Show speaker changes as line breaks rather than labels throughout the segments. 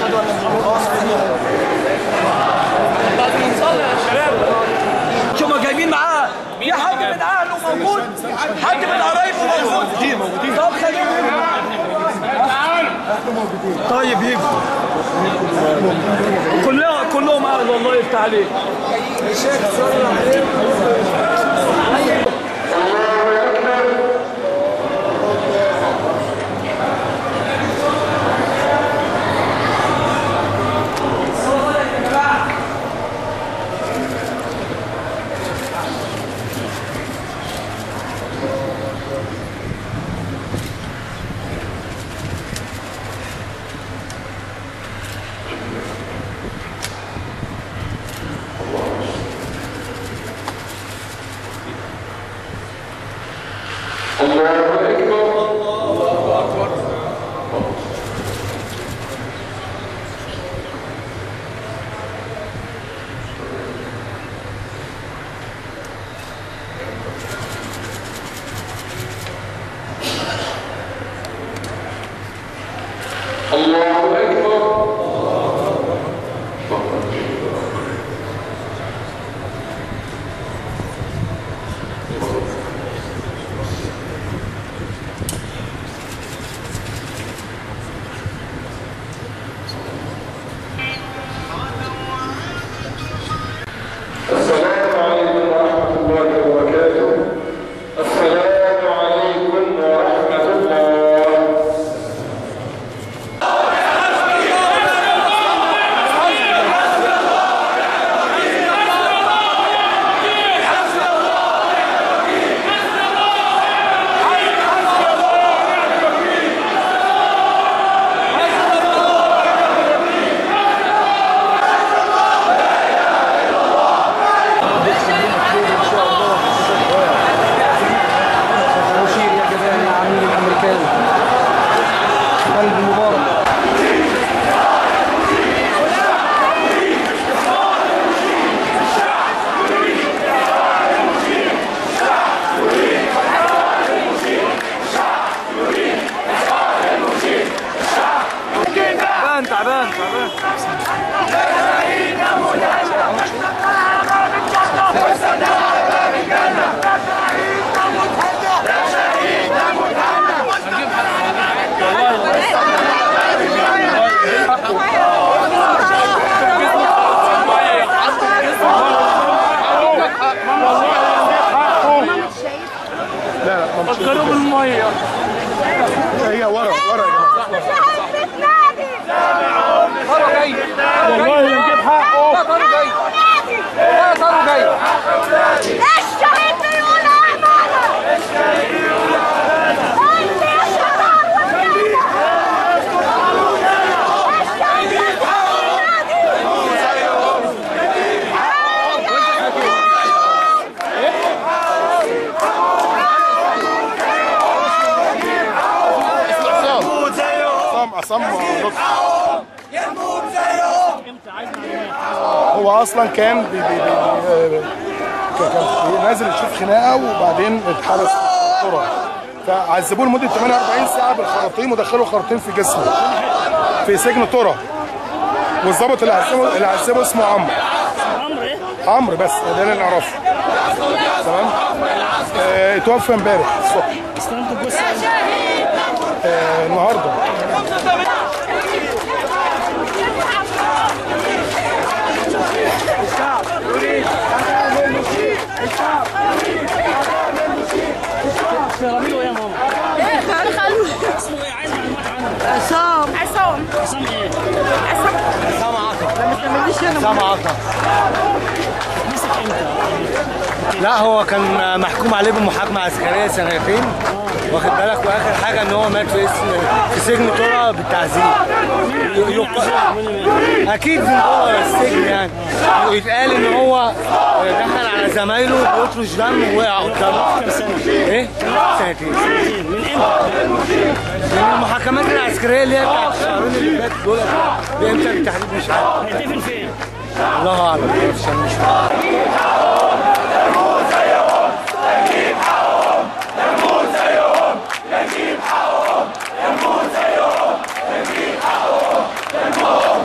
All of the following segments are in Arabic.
بعد ما نصلي يا شباب شو جايبين معاه؟ في حد من اهله موجود؟ حد من قرايبه موجود؟ موجودين. طب خليهم طيب يجوا كلهم اهل. الله يفتح عليك. تعبان لا فكروا بالميه هي ورا يا جماعه طاروا جاي والله نجيب حقه طاروا جاي والله طاروا جاي الشهيد بيقول احمد الشهيد بيقول انت يا شباب عصام يموت زيهم. هو اصلا كان نازل يشوف خناقه وبعدين اتحبس في الطرق فعذبوه لمده 48 ساعه بالخراطيم ودخلوا خراطيم في جسمه في سجن طرق. والظابط اللي عذبه اسمه عمرو. عمرو بس ده اللي نعرفه. تمام. اتوفى امبارح الصبح. استلمت الجثه النهارده. الشعب يريد الشعب تعملوا ايه يا ماما؟ اسمه ايه؟ عايز معلومات عنه. عصام ايه؟ عصام عطا. لا ما تعمليش انا. عصام عطا. مسك امتى؟ لا هو كان محكوم عليه بمحاكمه عسكريه سنتين. واخد بالك واخر حاجه ان هو مات في سجن طرق بالتعذيب. اكيد من جوه السجن يعني. ويتقال ان هو دخل على زمايله بيطرش دم ووقع قدامه. كام سنه؟ ايه؟ سنتين. من امتى؟ من المحاكمات العسكريه اللي هي بتاعت الشهرين اللي فاتوا دول. بامتى بالتحديد مش عارف. هيتقفل فين؟ الله اعلم. مش عارف.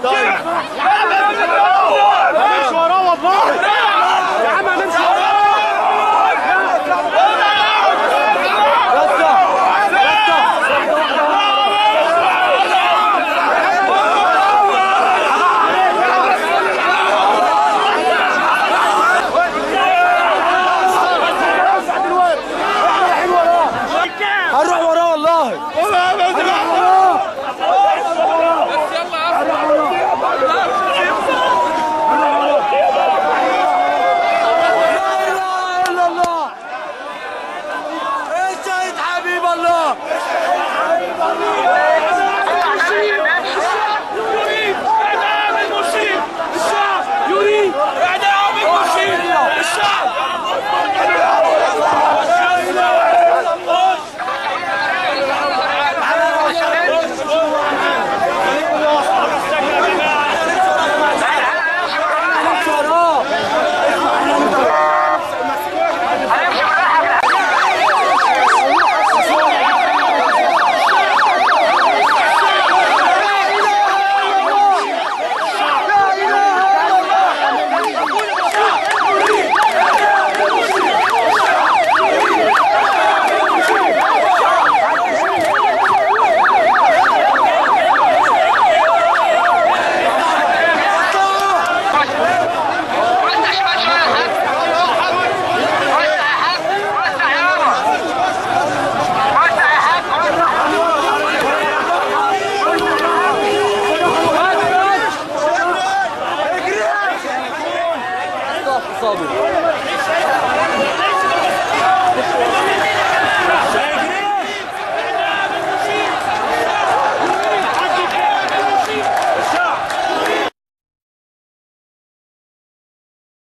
طيب همشي وراه والله يا عم، همشي وراه. هنروح وراه والله. صابر